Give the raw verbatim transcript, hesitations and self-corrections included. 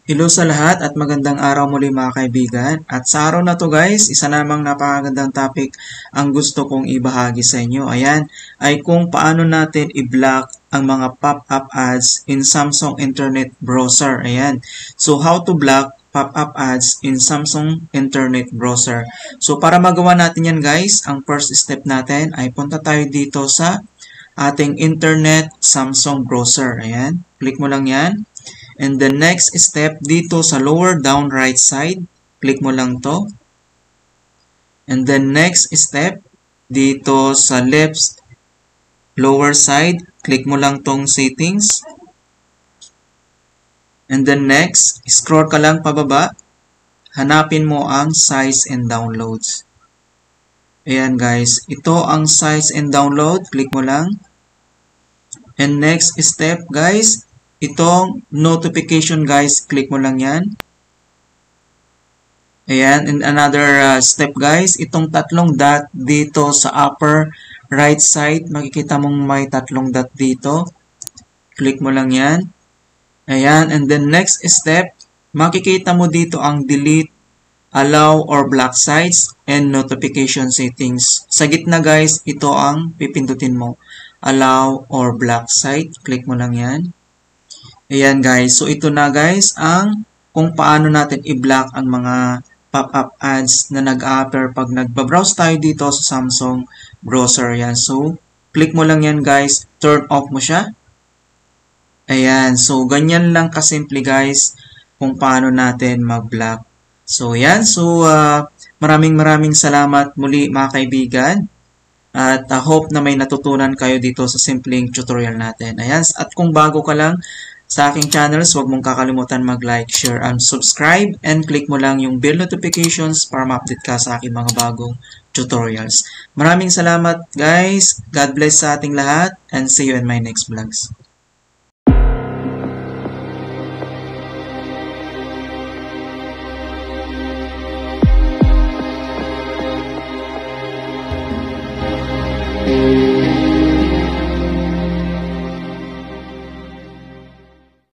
Hello sa lahat at magandang araw muli mga kaibigan. At sa araw na to guys, isa namang napakagandang topic ang gusto kong ibahagi sa inyo. Ayan, ay kung paano natin i-block ang mga pop-up ads in Samsung Internet Browser. Ayan, so how to block pop-up ads in Samsung Internet Browser. So para magawa natin yan guys, ang first step natin ay punta tayo dito sa ating Internet Samsung Browser. Ayan, click mo lang yan. And the next step, dito sa lower down right side, click mo lang to. And then next step, dito sa left lower side, click mo lang tong settings. And then next, scroll ka lang pababa, hanapin mo ang size and downloads. Ayan guys, ito ang size and download, click mo lang. And next step guys, itong notification guys, click mo lang yan. Ayan, and another uh, step guys, itong tatlong dot dito sa upper right side, makikita mong may tatlong dot dito. Click mo lang yan. Ayan, and then next step, makikita mo dito ang delete, allow or block sites, and notification settings. Sa gitna guys, ito ang pipindutin mo. Allow or block site, click mo lang yan. Ayan guys, so ito na guys ang kung paano natin i-block ang mga pop-up ads na nag-a-appear pag nagbabrowse tayo dito sa Samsung browser. Ayan, so click mo lang yan guys, turn off mo siya. Ayan, so ganyan lang kasimple guys kung paano natin mag-block. So ayan, so uh, maraming maraming salamat muli mga kaibigan. At I uh, hope na may natutunan kayo dito sa simpleng tutorial natin. Ayan, at kung bago ka lang sa aking channels, huwag mong kakalimutan mag-like, share, and subscribe. And click mo lang yung bell notifications para ma-update ka sa aking mga bagong tutorials. Maraming salamat guys. God bless sa ating lahat. And see you in my next vlogs.